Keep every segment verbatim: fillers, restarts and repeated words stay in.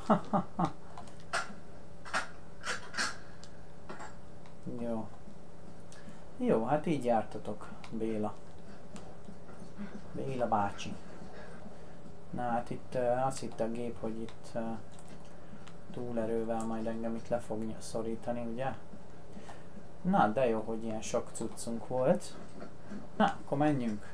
Jó. Jó, hát így jártatok, Béla. Béla bácsi. Na hát itt uh, azt hitte a gép, hogy itt uh, túlerővel majd engem itt le fog szorítani, ugye? Na, de jó, hogy ilyen sok cuccunk volt. Na, akkor menjünk.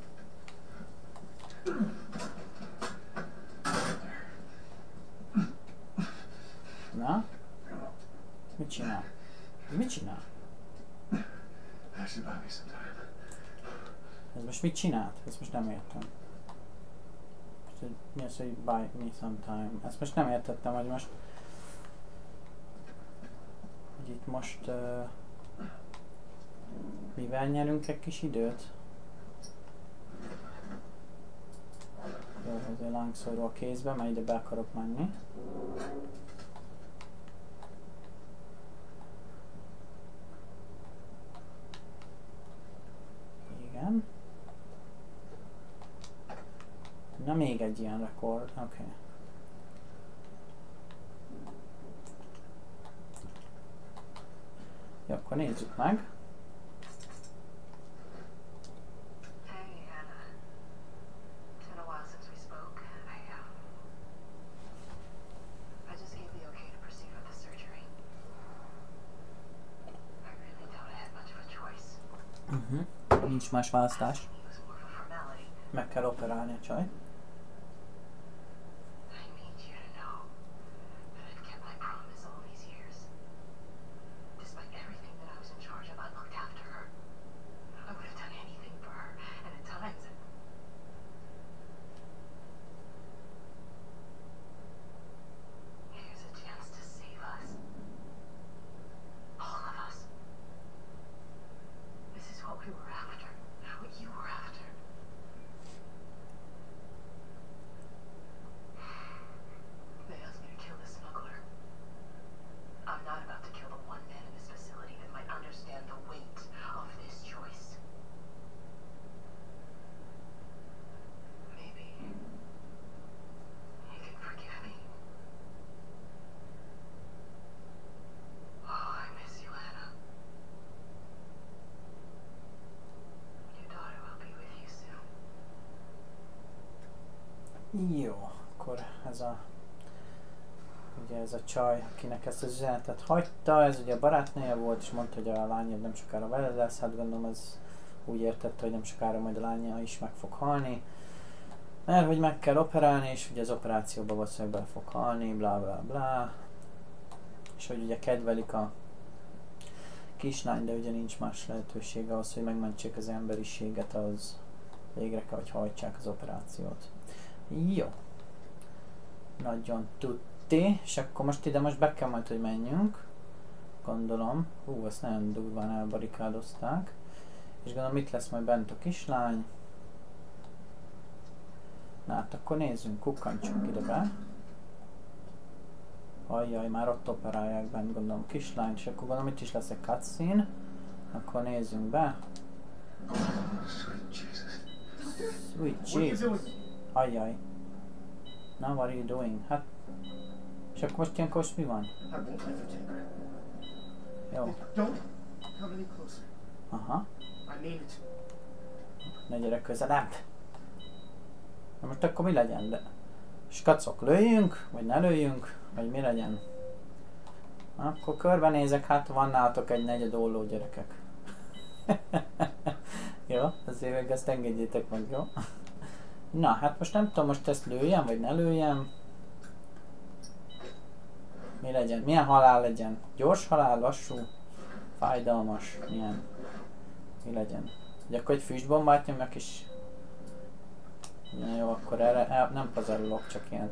Na? Mit csinál? Mit csinál? Ez most mit csinált? Ezt most nem értem. Mi az, hogy buy me some time? Ezt most nem értettem, hogy most... Hogy itt most... Uh, mivel nyerünk egy kis időt? Jó, azért lángszóró a kézbe, mert ide be akarok menni. Igen. Na még egy ilyen rekord, oké. Okay. Jó, akkor nézzük meg. Uh-huh. Nincs más választás. Meg kell operálni a csajt. Jó, akkor ez a, ugye ez a csaj, akinek ezt az üzenetet hagyta, ez ugye a barátnője volt, és mondta, hogy a lánya nem sokára veled lesz, hát gondolom ez úgy értette, hogy nem sokára majd a lánya is meg fog halni, mert hogy meg kell operálni, és ugye az operációba valószínűleg bele fog halni, bla bla bla, és hogy ugye kedvelik a kislány, de ugye nincs más lehetőség ahhoz, hogy megmentsék az emberiséget, az végre kell, hogy hajtsák az operációt. Jó. Nagyon tuti. És akkor most ide most be kell majd, hogy menjünk. Gondolom. Hú, ezt nagyon durván elbarikádozták. És gondolom itt lesz majd bent a kislány. Na hát akkor nézzünk, kukkantsunk ide be. Ajjaj, már ott operálják bent, gondolom a kislány. És akkor gondolom itt is lesz egy cutscene. Akkor nézzünk be. Sweet Jesus. Ajjaj. Na, what are you doing? Hát... És akkor most ilyenkor most mi van? Jó. Aha. Ne gyere közelebb. Na most akkor mi legyen? De... Skacok, lőjünk? Vagy ne lőjünk? Vagy mi legyen? Akkor körbenézek, hát van nálatok egy negyed olló, gyerekek. Jó, azért meg ezt engedjétek meg, jó? Na, hát most nem tudom, most ezt lőjem, vagy ne lőjem. Mi legyen? Milyen halál legyen? Gyors halál, lassú, fájdalmas, milyen? Mi legyen? Ugye akkor egy füstbombát nyomjak is. Na jó, akkor erre el, nem pazarolok, csak ilyen.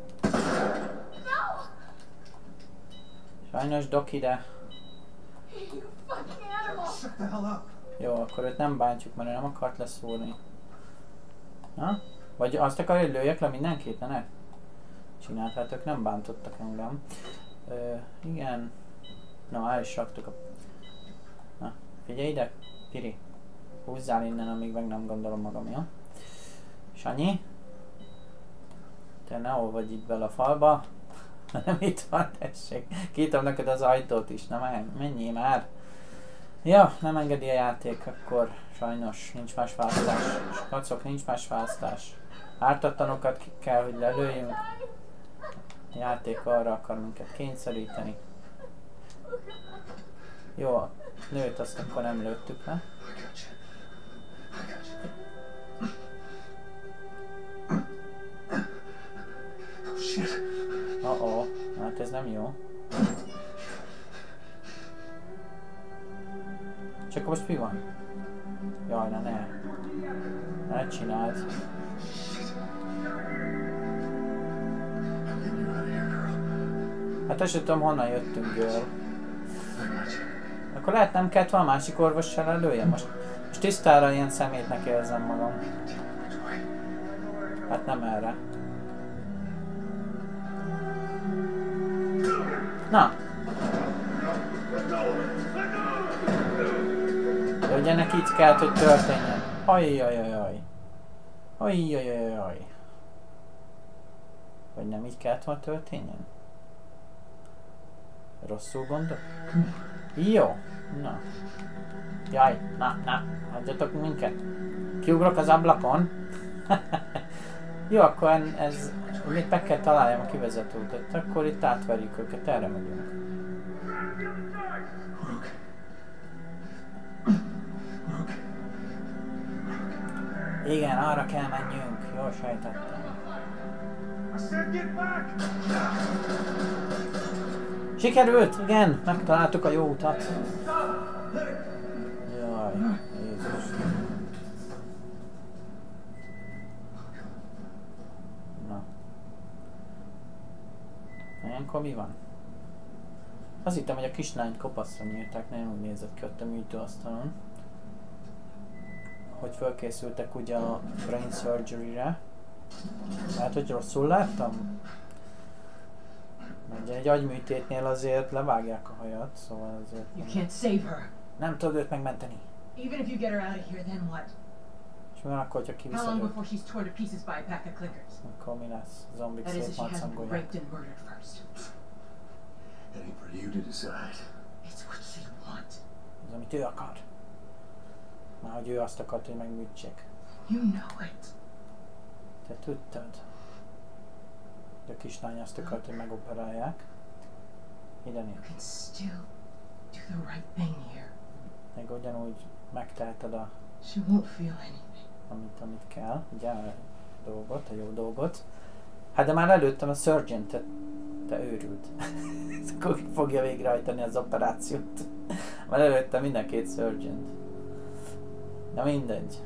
Sajnos dok ide. Jó, akkor őt nem bántjuk, mert ő nem akart leszúrni. Na? Vagy azt akarja, hogy lőjek le mindenkit, ne? ne? Csináltátok, nem bántottak engem. Ö, igen. Na, el is raktuk a... Na, figyelj ide, Piri. Húzzál innen, amíg meg nem gondolom magam, jó? Sanyi? Te ne olvadj itt bele a falba. Nem itt van, tessék. Kinyitom neked az ajtót is, na már, menjél már. Ja, nem engedi a játék, akkor sajnos nincs más választás. Kacok, nincs más választás. Ártatlanokat ki kell, hogy lelőjünk. A játék arra akar minket kényszeríteni. Jó, a nőt azt akkor nem lőttük le. Oh-oh, hát ez nem jó. Csak most mi van? Jaj, na ne. Ne csináld. Hát azt sem tudom, honnan jöttünk, girl. Akkor lehet nem kellett volna másik orvossal előjem? Most, most tisztára ilyen szemétnek érzem magam. Hát nem erre. Na! De ugye neki itt kellett, hogy történjen. Ajjajajaj. Ajjajajaj. Vagy nem így kellett volna történjen? Rosszul gondol? Jó. Na. Jaj, na, na. Hagyjatok minket. Kiugrok az ablakon. Jó, akkor ez... Még meg kell találjam a kivezetőt, akkor itt átverjük őket, erre megyünk. Igen, arra kell menjünk. Jól sejtettem. Sikerült! Igen! Megtaláltuk a jó utat. Jaj, Jézus. Na. Ilyenkor mi van? Azt hittem, hogy a kislányt kopaszra nyírták, nagyon úgy nézett ki ott a műtőasztalon. Hogy fölkészültek ugye a brain surgery-re. Hát, hogy rosszul láttam? Ugye egy agyműtétnél azért levágják a hajat, szóval azért... You can't save her. Nem tudod őt megmenteni. Even if you get her out of here, then what? És mi van akkor, hogyha How kiviszed long őt? before she's torn to pieces by a pack of clickers? Akkor mi lesz? Zombik That is, if szép she hasn't been marcangolják. raped and murdered first. That ain't for you to decide. It's what she wants. Az, amit ő akar. Már hogy ő azt akart, hogy megműtsék. You know it. Te tudtad. De a kislány azt akart, hogy megoperálják. Ide You néz. can still do the right thing here. Meg ugyanúgy megteheted a, She won't feel anything. amit, amit kell, ugye a dolgot, a jó dolgot. Hát de már előttem a surgeon, te, te őrült. Akkor ki fogja végrehajtani az operációt. Már előttem mind a két surgeon. Na mindegy.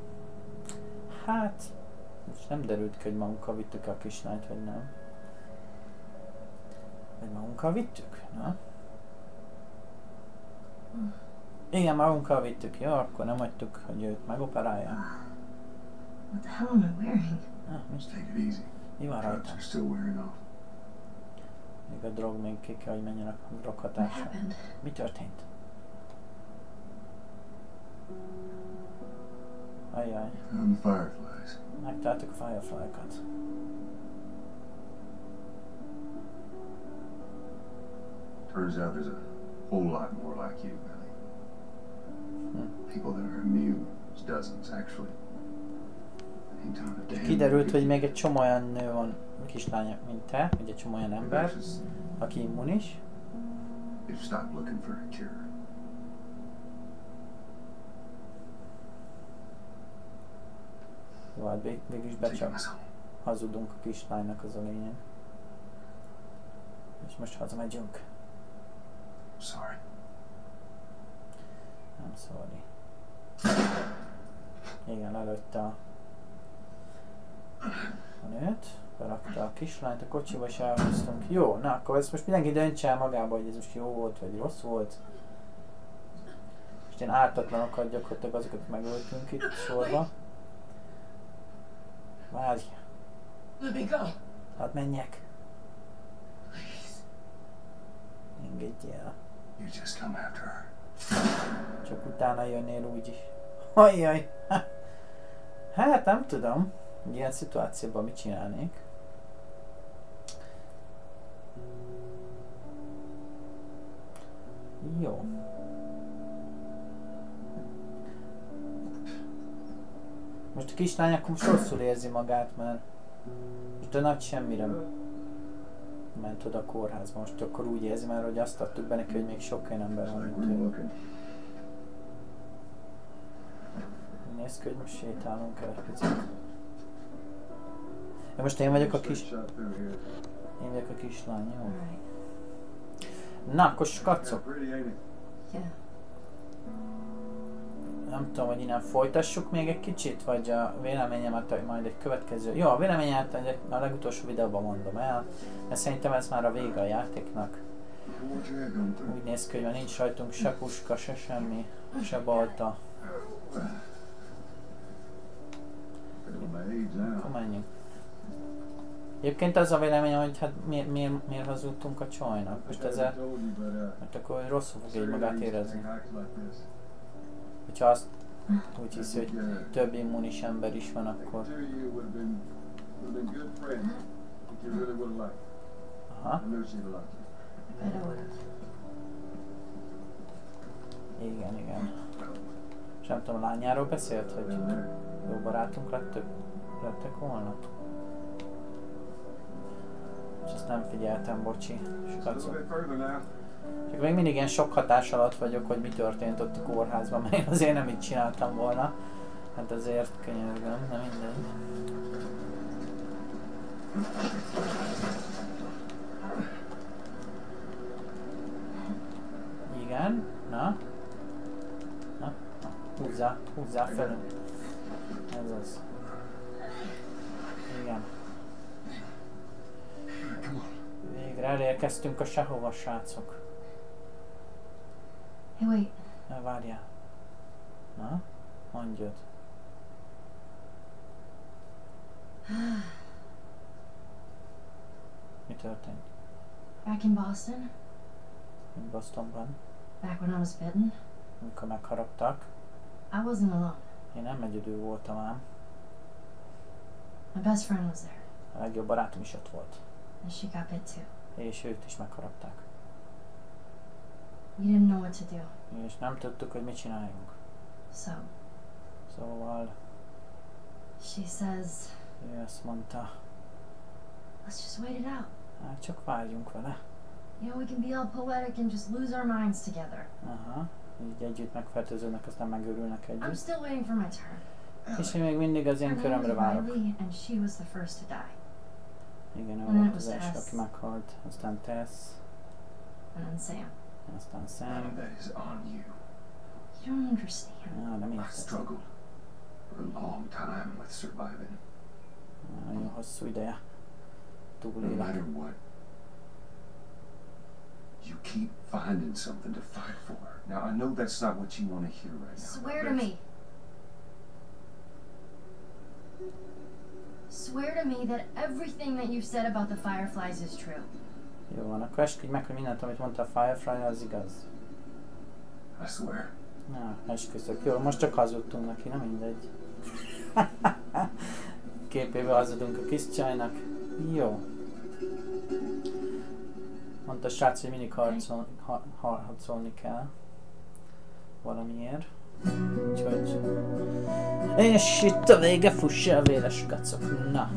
Hát, most nem derült ki, hogy magunkkal vittük a kislányt, vagy nem. Vagy magunkkal vittük? Na? Igen, magunkkal vittük. Jó, akkor nem hagytuk, hogy őt megoperálják. What the hell am I wearing? Ah, mi, Just take it easy. mi van Drugs rajta? are still wearing off. Még a drog még ki kell, hogy menjen a drog What hatása. happened? Mi történt? Ajjaj, Found the fireflies. megtaláltuk a Firefly-kat. Turns out there's a whole lot more like you, Ellie. Hm. People that are immune. There's dozens, actually. Ain't time to damn Kiderült, hogy még egy csomó olyan nő van, kislány, mint te, vagy egy csomó olyan ember, aki immunis. They've stopped looking for a cure. Jó, hát vég, végül is Taking becsap. us home. Hazudunk a kislánynak, az a lényeg. És most hazamegyünk. Sorry. Nem sorry. Igen, lelőtte a, a nőt, berakta a kislányt a kocsiba, és elhoztunk. Jó, na akkor ezt most mindenki döntse el magába, hogy ez most jó volt, vagy rossz volt. És én ártatlanokat gyakorlatilag azokat megöltünk itt sorba. Várj, Let me go. hadd menjek. Please. Engedj el. You just come after her. Csak utána jönnél úgyis. Ajjaj! Hát nem tudom, ilyen szituációban mit csinálnék. Jó. Most a kislány akkor most rosszul érzi magát, mert most a nagy semmire ment oda a kórházba. Most akkor úgy érzi már, hogy azt adtuk be neki, hogy még sok olyan ember van, mint ő. Nézd ki, hogy most sétálunk el egy picit. Ja, most én vagyok a kis... Én vagyok a kislány, jó? Na, akkor skacok. Nem tudom, hogy innen folytassuk még egy kicsit, vagy a véleményemet majd egy következő... Jó, a véleményemet a legutolsó videóban mondom el, mert szerintem ez már a vége a játéknak. Úgy néz ki, hogy nincs rajtunk se puska, se semmi, se balta. Akkor menjünk. Egyébként az a véleményem, hogy hát miért, miért, miért hazudtunk a csajnak? Most ezzel... Mert akkor rosszul fog így magát érezni. Hogyha azt úgy hiszi, hogy több immunis ember is van, akkor... Aha. Igen, igen. És nem tudom, a lányáról beszélt, hogy jó barátunk lettek, lettek volna? És ezt nem figyeltem, bocsi. Csak még mindig ilyen sok hatás alatt vagyok, hogy mi történt ott a kórházban, mert azért nem így csináltam volna. Hát azért könyörgöm, nem mindegy. Igen, na? Na, na. Húzzá, húzzá felünk. Ez az. Igen. Végre elérkeztünk a sehova, srácok. Hey, wait. Ne várjál. Na? Mondjad. Mi történt? Back in Boston, Bostonban, back when I was bitten, amikor megharaptak. I wasn't alone. Én nem egyedül voltam ám. My best friend was there, A legjobb barátom is ott volt. and she got bit too. És őt is megharapták. We didn't know what to do, És nem tudtuk, hogy mit csináljunk. so Szóval she says, ő azt mondta, let's just wait it out. hát csak várjunk vele. You know, we can be all poetic and just lose our minds together. Aha, így együtt megfertőződnek, aztán megőrülnek I'm együtt. still waiting for my turn. És én még mindig az Her én name körömre was várok. Riley, and she was the first to die. Igen, ő And then volt it az was első, Tess. aki meghalt. Aztán Tess, And then Sam. aztán None of Sam. that is on you. You don't understand. Ah, nem I've érted. struggled for a long time with surviving. Nagyon hosszú ideje. No Túlélek. matter what, you keep finding something to fight for. Now, I know that's not what you want to hear right now. Swear to but me. Swear to me that everything that you've said about the Fireflies is true. Jó van, akkor esküdj meg, hogy mindent, amit mondta a Firefly, az igaz. I swear. Na, esküszök. Jó, most csak hazudtunk neki, nem mindegy. Képébe hazudunk a kis csajnak. Jó. Mondta a srác, hogy mindig harcol, ha, harcolni kell. Valamiért. Úgyhogy... És itt a vége, fuss el, véres kacok. Na.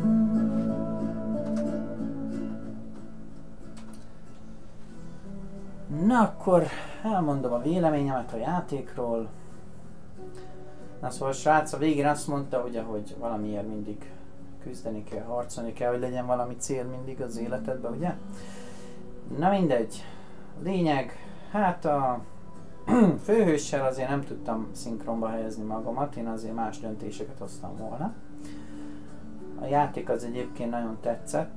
Na akkor elmondom a véleményemet a játékról. Na szóval a srác a végén azt mondta, ugye, hogy valamiért mindig küzdeni kell, harcolni kell, hogy legyen valami cél mindig az életedben, ugye? Na mindegy. Lényeg, hát a főhőssel azért nem tudtam szinkronba helyezni magamat, én azért más döntéseket hoztam volna. A játék az egyébként nagyon tetszett.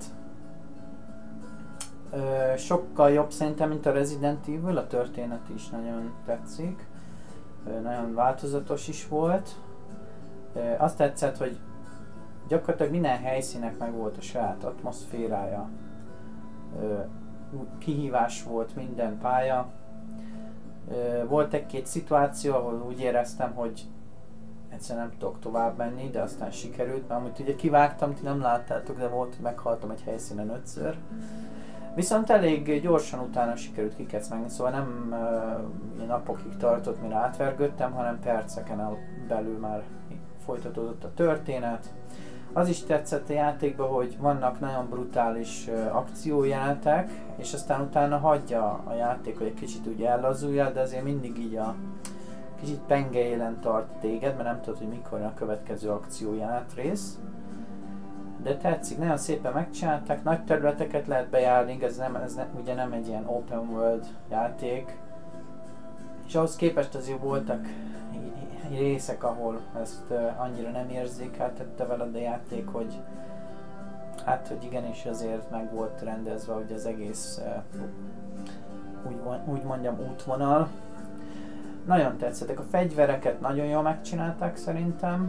Ö, sokkal jobb szerintem, mint a Resident Evil, a történet is nagyon tetszik. Ö, nagyon változatos is volt. Ö, azt tetszett, hogy gyakorlatilag minden helyszínek meg volt a saját atmoszférája. Ö, kihívás volt minden pálya. Ö, volt egy-két szituáció, ahol úgy éreztem, hogy egyszerűen nem tudok tovább menni, de aztán sikerült, mert amúgy ugye kivágtam, ti nem láttátok, de volt, hogy meghaltam egy helyszínen ötször. Viszont elég gyorsan utána sikerült kikecmelni, szóval nem uh, napokig tartott, mire átvergődtem, hanem perceken belül már folytatódott a történet. Az is tetszett a játékban, hogy vannak nagyon brutális uh, akciójelenetek, és aztán utána hagyja a játék, hogy egy kicsit úgy ellazulja, de azért mindig így a kicsit pengejelen tart téged, mert nem tudod, hogy mikor a következő akciójelenet rész. De tetszik, nagyon szépen megcsinálták, nagy területeket lehet bejárni, ez, nem, ez ne, ugye nem egy ilyen open world játék. És ahhoz képest azért voltak részek, ahol ezt uh, annyira nem érzékeltette veled a játék, hogy hát, hogy igenis azért meg volt rendezve, hogy az egész uh, úgy, úgy mondjam útvonal. Nagyon tetszettek, a fegyvereket nagyon jól megcsinálták szerintem.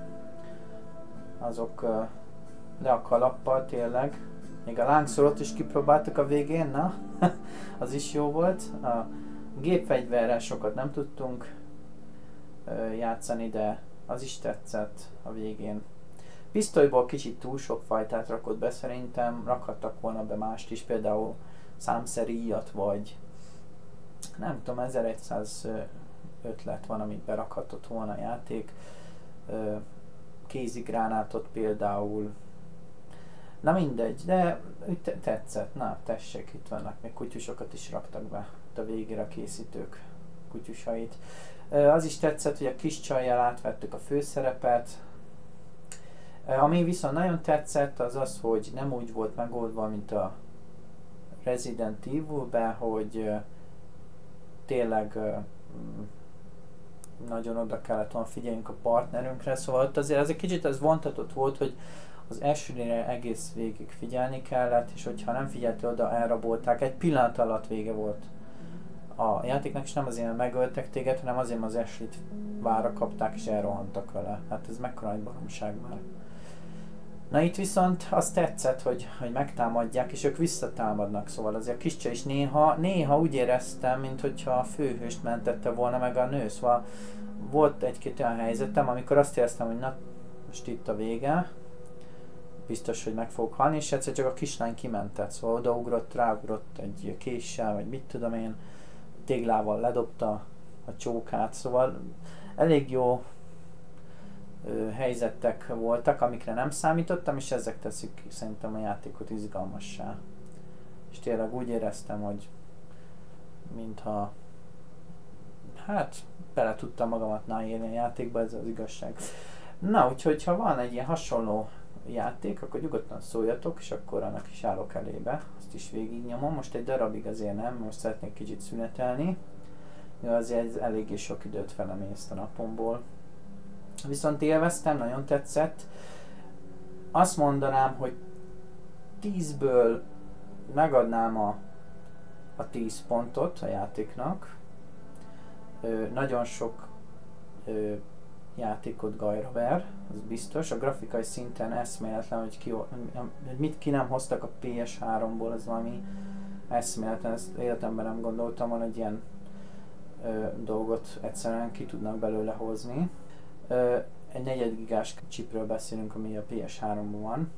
Azok uh, le a kalappal tényleg. Még a lángszorot is kipróbáltuk a végén, na? Az is jó volt. A gépfegyverrel sokat nem tudtunk uh, játszani, de az is tetszett a végén. Pisztolyból kicsit túl sok fajtát rakott be szerintem, rakhattak volna be mást is, például számszeríjat, vagy nem tudom, ezeregyszáz ötlet van, amit berakhatott volna a játék. Uh, kézigránátot például. Na mindegy, de tetszett, na tessék, itt vannak, még kutyusokat is raktak be a végére a készítők kutyusait. Az is tetszett, hogy a kis csajjal átvettük a főszerepet. Ami viszont nagyon tetszett, az az, hogy nem úgy volt megoldva, mint a Resident Evil-ben, hogy tényleg nagyon oda kellett volna figyeljünk a partnerünkre, szóval ott azért az egy kicsit az vontatott volt, hogy az Ashley-re egész végig figyelni kellett, és hogyha nem figyeltél oda, elrabolták. Egy pillanat alatt vége volt a játéknak, és nem azért, mert megöltek téged, hanem azért, mert az Ashley-t vára kapták, és elrohantak vele. Hát ez mekkora egy baromság már. Na itt viszont azt tetszett, hogy, hogy megtámadják, és ők visszatámadnak, szóval azért a kis csaj is néha, néha úgy éreztem, mintha a főhőst mentette volna meg a nő, szóval volt egy-két olyan helyzetem, amikor azt éreztem, hogy na, most itt a vége, biztos, hogy meg fogok halni, és egyszer csak a kislány kimentett, szóval odaugrott, ráugrott egy késsel, vagy mit tudom én, téglával ledobta a csókát, szóval elég jó ö, helyzetek voltak, amikre nem számítottam, és ezek teszik szerintem a játékot izgalmassá. És tényleg úgy éreztem, hogy mintha hát bele tudtam magamat náélni a játékba, ez az igazság. Na, úgyhogy ha van egy ilyen hasonló játék, akkor nyugodtan szóljatok, és akkor annak is állok elébe. Azt is végignyomom. Most egy darabig azért nem, most szeretnék kicsit szünetelni. Jó, azért eléggé sok időt felemészt a napomból. Viszont élveztem, nagyon tetszett. Azt mondanám, hogy tízből megadnám a, a tíz pontot a játéknak. Ö, nagyon sok ö, játékot gajra ver, az biztos. A grafikai szinten eszméletlen, hogy ki, mit ki nem hoztak a pé es háromból, az valami eszméletlen, ezt életemben nem gondoltam, hogy egy ilyen ö, dolgot egyszerűen ki tudnak belőle hozni. Ö, egy negyed gigás chipről beszélünk, ami a pé es háromban van.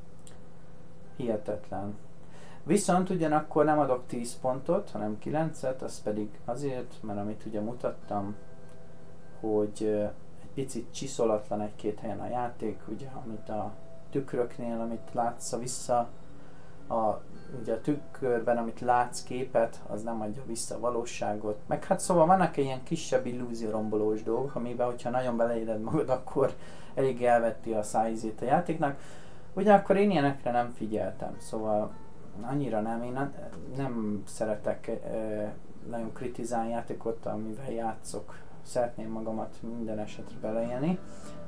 Hihetetlen. Viszont ugyanakkor nem adok tíz pontot, hanem kilencet, az pedig azért, mert amit ugye mutattam, hogy ö, picit csiszolatlan egy-két helyen a játék, ugye, amit a tükröknél, amit látsz a vissza, a, ugye a tükörben, amit látsz képet, az nem adja vissza a valóságot. Meg hát szóval vannak ilyen kisebb illúziórombolós dolgok, amiben, hogyha nagyon beleéled magad, akkor elég elvetti a szájízét a játéknak. Ugyanakkor én ilyenekre nem figyeltem, szóval annyira nem, én nem, nem szeretek e, nagyon kritizálni játékot, amivel játszok. Szeretném magamat minden esetre beleélni.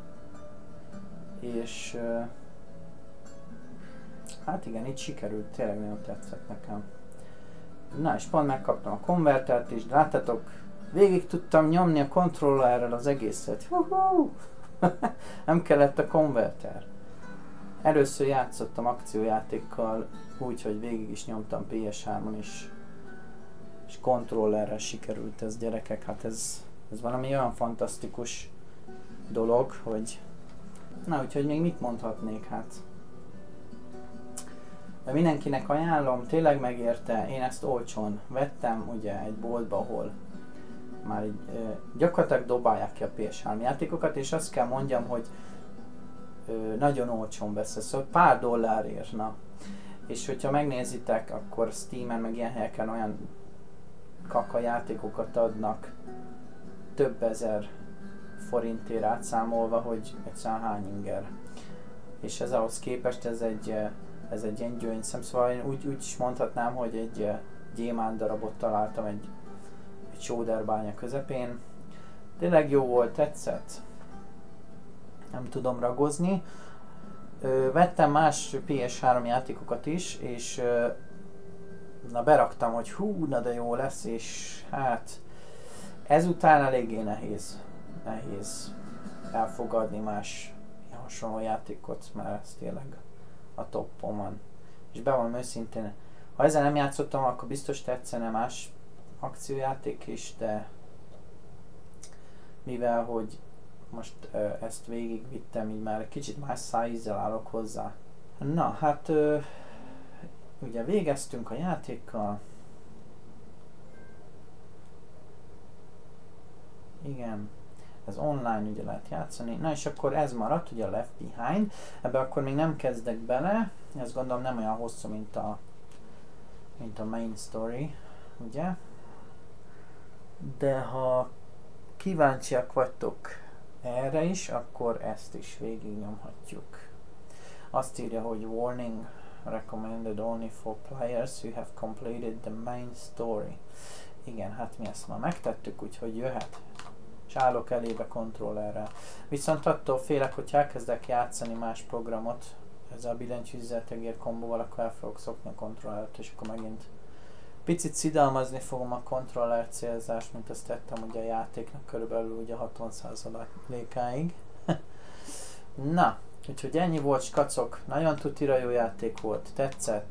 És uh, hát igen, itt sikerült, tényleg nagyon tetszett nekem. Na és pont megkaptam a konvertert is, de láttátok, végig tudtam nyomni a kontrollerrel az egészet. Hú-hú! Nem kellett a konverter. Először játszottam akciójátékkal úgy, hogy végig is nyomtam pé es hármon is, és kontrollerrel sikerült ez, gyerekek, hát ez Ez valami olyan fantasztikus dolog, hogy... Na, úgyhogy még mit mondhatnék, hát... De mindenkinek ajánlom, tényleg megérte, én ezt olcsón vettem ugye egy boltba, ahol már így, ö, gyakorlatilag dobálják ki a pé es három játékokat, és azt kell mondjam, hogy ö, nagyon olcsón vesz, szóval pár dollárért, na. És hogyha megnézitek, akkor Steamen meg ilyen helyeken olyan kaka játékokat adnak több ezer forintért átszámolva, hogy egyszerűen hány inger. És ez ahhoz képest ez egy, ez egy ilyen gyöngyszem, szóval én úgy, úgy is mondhatnám, hogy egy gyémánt darabot találtam egy, egy sóderbánya közepén. Tényleg jó volt, tetszett. Nem tudom ragozni. Ö, vettem más pé es három játékokat is, és ö, na beraktam, hogy hú, na de jó lesz, és hát ezután eléggé nehéz, nehéz elfogadni más hasonló játékot, mert ez tényleg a toppon van. És bevallom őszintén, ha ezzel nem játszottam, akkor biztos tetszene más akciójáték is, de mivel, hogy most ö, ezt végigvittem, így már egy kicsit más szájízzel állok hozzá. Na, hát ö, ugye végeztünk a játékkal. Igen, ez online ugye lehet játszani. Na és akkor ez maradt, ugye a Left Behind. Ebbe akkor még nem kezdek bele. Ezt gondolom nem olyan hosszú, mint a, mint a main story, ugye? De ha kíváncsiak vagytok erre is, akkor ezt is végignyomhatjuk. Azt írja, hogy warning recommended only for players who have completed the main story. Igen, hát mi ezt már megtettük, úgyhogy jöhet. És állok elébe kontrollerrel. Viszont attól félek, hogy elkezdek játszani más programot, ezzel a billentyűzetegér kombóval, akkor el fogok szokni a kontrollert, és akkor megint picit szidalmazni fogom a kontroller célzást, mint azt tettem ugye a játéknak körülbelül ugye hatvan százalékáig. Na, úgyhogy ennyi volt, skacok. Nagyon tutira jó játék volt, tetszett.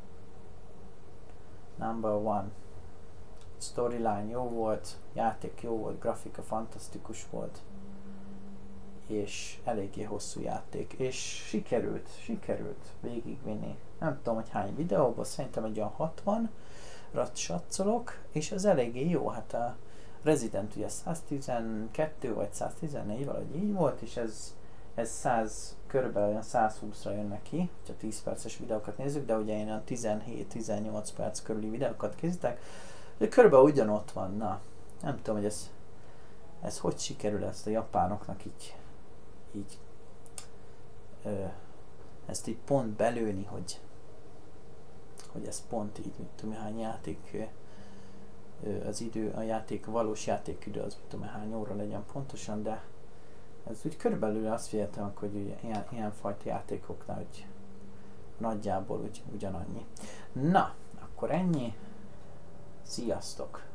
Number one. Storyline jó volt, játék jó volt, grafika fantasztikus volt. És eléggé hosszú játék. És sikerült, sikerült végigvinni. Nem tudom, hogy hány videóban, szerintem egy olyan hatvanra satszolok, és ez eléggé jó. Hát a Resident ugye száztizenkettő vagy száztizennégy, valahogy így volt, és ez, ez száz, körülbelül százhúszra jön neki, ha tíz perces videókat nézzük, de ugye én a tizenhét-tizennyolc perc körüli videókat készítek, de körülbelül ugyanott van, na. Nem tudom, hogy ez, ez hogy sikerül ezt a japánoknak így, így ö, ezt így pont belőni, hogy, hogy ez pont így, mit tudom, hány játék ö, az idő, a játék, a valós játékidő az, mit tudom, hány óra legyen pontosan, de ez úgy körülbelül azt véltem, hogy ugye, ilyen, ilyen fajta játékoknál, hogy nagyjából úgy, ugyanannyi. Na, akkor ennyi. Sziasztok!